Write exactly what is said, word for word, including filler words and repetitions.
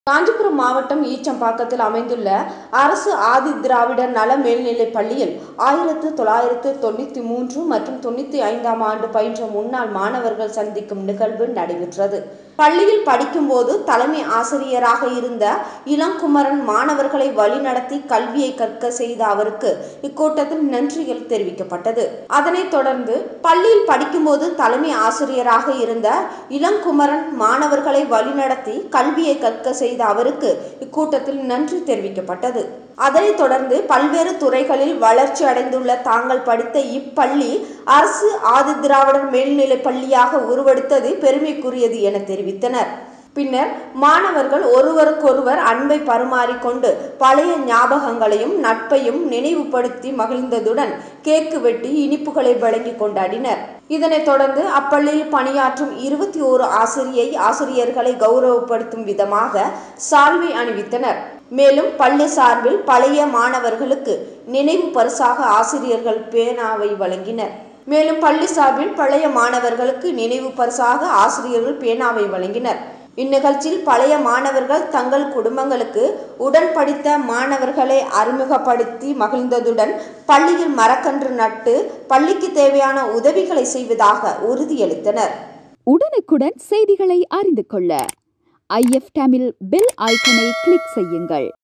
காஞ்சிபுரம் மாவட்டம் ஈச்சம்பாக்கத்தில் அமைந்துள்ள அரசு ஆதி திராவிடர் நல மேல்நிலைப் பள்ளியில் ஆயிரத்து தொள்ளாயிரத்து தொண்ணூற்றி மூன்று மற்றும் தொண்ணூற்றி ஐந்தாம் ஆண்டு பயின்ற முன்னாள் மாணவர்கள் சந்திக்கும் நிகழ்வு நடைபெற்றது. பள்ளியில் படிக்கும்போது தலைமை ஆசிரியராக இருந்த இளங்குமரன் மாணவர்களை வழிநடத்தி கல்வியை கற்க செய்த அவருக்கு இக்கூட்டத்தில் நன்றிகள் தெரிவிக்கப்பட்டது. அதனைத் தொடர்ந்து பள்ளியில் படிக்கும்போது தலைமை ஆசிரியராக இருந்த இளங்குமரன் மாணவர்களை வழிநடத்தி கல்வியை கற்க செய்த அவருக்கு இக்கூட்டத்தில் நன்றி தெரிவிக்கப்பட்டது. அதனைத் தொடர்ந்து பல்வேறு துறைகளில் வளர்ச்சி அடைந்துள்ள தாங்கள் படித்த இப்பள்ளி அரசு ஆதி திராவிடர் மேல்நிலைப் பள்ளியாக உருவெடுத்தது பெருமைக்குரியது என தெரிவித்தனர். பின்னர் மாணவர்கள் ஒருவருக்கொருவர் அன்பை பரிமாறிக்கொண்டு பழைய ஞாபகங்களையும் நட்பையும் நினைவுபடுத்தி மகிழ்ந்ததுடன் கேக்கு வெட்டி இனிப்புகளை வழங்கி கொண்டாடினர். இதனைத் தொடர்ந்து அப்பள்ளியில் பணியாற்றும் இருபத்தி ஓரு ஆசிரியை ஆசிரியர்களை கௌரவப்படுத்தும் விதமாக சால்வை அணிவித்தனர். மேலும் பள்ளி சார்பில் பழைய மாணவர்களுக்கு நினைவு பரிசாக ஆசிரியர்கள் பேனாவை வழங்கினர். மேலும் பள்ளி சார்பில் பழைய மாணவர்களுக்கு நினைவு பரிசாக ஆசிரியர்கள் பேனாவை வழங்கினர். இந்நிகழ்ச்சியில் பழைய மாணவர்கள் தங்கள் குடும்பங்களுக்கு உடன் படித்த மாணவர்களை அறிமுகப்படுத்தி மகிழ்ந்ததுடன் பள்ளியில் மரக்கன்று நட்டு பள்ளிக்கு தேவையான உதவிகளை செய்வதாக உறுதியளித்தனர். உடனுக்குடன் செய்திகளை அறிந்து கொள்ள ஐ எஃப் தமிழ் பெல் ஐக்கனை கிளிக் செய்யுங்கள்.